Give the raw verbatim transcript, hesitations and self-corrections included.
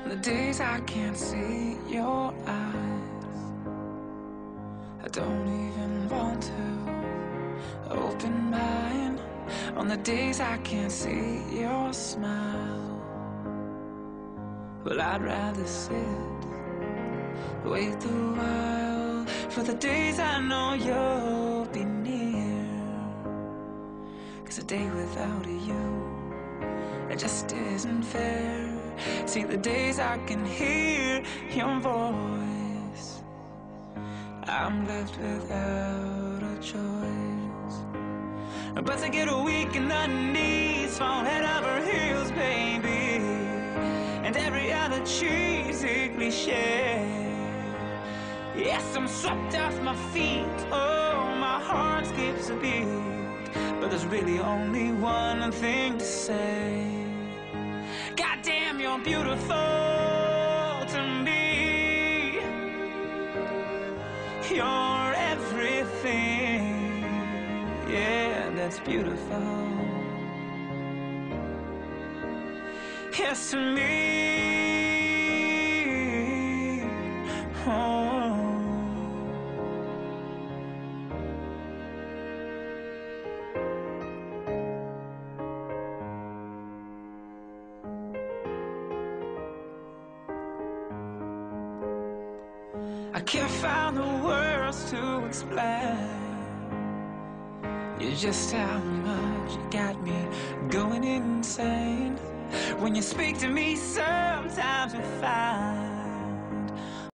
The days I can't see your eyes, I don't even want to open mine. On the days I can't see your smile, well, I'd rather sit, wait a while for the days I know you'll be near. 'Cause a day without you, it just isn't fair. See, the days I can hear your voice, I'm left without a choice but to get weak in the knees, fall head over heels, baby, and every other cheesy cliche. Yes, I'm swept off my feet, oh, my heart skips a beat, but there's really only one thing to say: goddamn, you're beautiful to me. You're everything, yeah, that's beautiful. Yes, to me. Oh. I can't find the words to explain You're just how much you got me going insane. When you speak to me, some